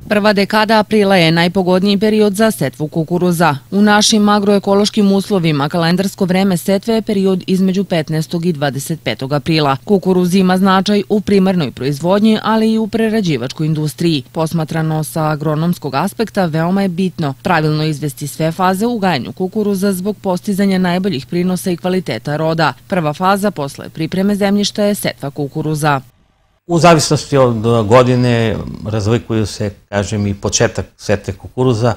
Prva dekada aprila je najpogodniji period za setvu kukuruza. U našim agroekološkim uslovima kalendarsko vreme setve je period između 15. i 25. aprila. Kukuruz ima značaj u primarnoj proizvodnji, ali i u prerađivačkoj industriji. Posmatrano sa agronomskog aspekta, veoma je bitno pravilno izvesti sve faze u gajanju kukuruza zbog postizanja najboljih prinosa i kvaliteta roda. Prva faza posle pripreme zemljišta je setva kukuruza. U zavisnosti od godine razlikuju se, kažem, i početak setve kukuruza.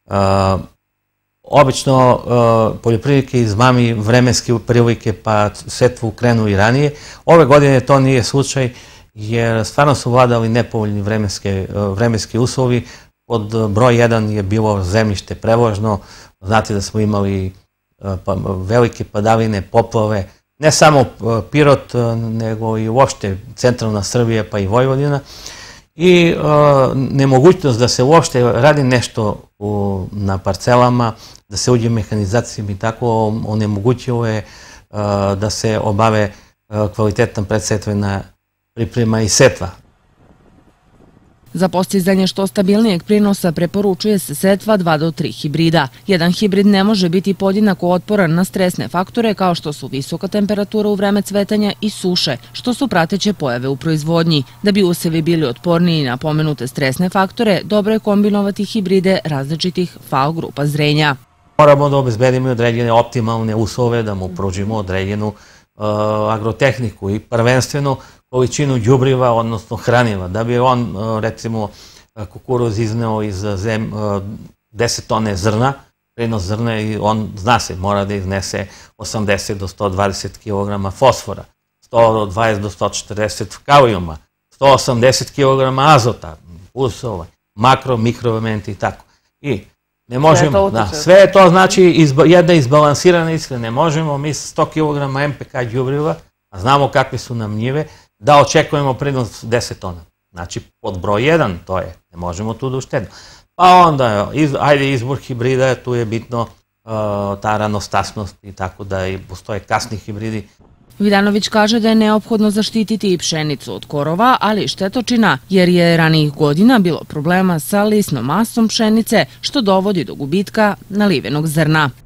Obično poljoprivrednike izmami vremenske prilike pa setvu krenu i ranije. Ove godine to nije slučaj jer stvarno su vladali nepovoljni vremenski uslovi. Pod broj 1 je bilo zemljište prevlažno. Znate da smo imali velike padavine, poplave, ne samo Pirot, nego i uopšte centralna Srbija pa i Vojvodina. I nemogućnost da se uopšte radi nešto na parcelama, da se uđe mehanizacijom i tako, onemogućilo je da se obave kvalitetna predsetvena priprema i setva. Za postizanje što stabilnijeg prinosa preporučuje se setva 2 do 3 hibrida. Jedan hibrid ne može biti podjednako otporan na stresne faktore kao što su visoka temperatura u vreme cvetanja i suše, što su prateće pojave u proizvodnji. Da bi usevi bili otporniji na pomenute stresne faktore, dobro je kombinovati hibride različitih FAO grupa zrenja. Moramo da obezbedimo određene optimalne uslove, da mu pružimo određenu agrotehniku i prvenstveno količinu đubriva, odnosno hraniva. Da bi on, recimo, kukuruz izneo iz 10 tone zrna, prinos zrna, i on, zna se, mora da iznese 80 do 120 kg fosfora, 120 do 140 kalijuma, 180 kg azota, plus makro, mikroelementi i tako. I ne možemo, sve to znači jedna izbalansirana ishrana. Ne možemo mi 100 kg MPK đubriva, a znamo kakve su nam njive, da očekujemo prinos 10 tona. Znači, pod broj 1 to je, ne možemo tu da uštedimo. Pa onda, ajde izbor hibrida, tu je bitno ta ranostasnost i tako da i postoje kasni hibridi. Vidanović kaže da je neophodno zaštititi i pšenicu od korova, ali i štetočina, jer je ranijih godina bilo problema sa lisnom masom pšenice, što dovodi do gubitka nalivenog zrna.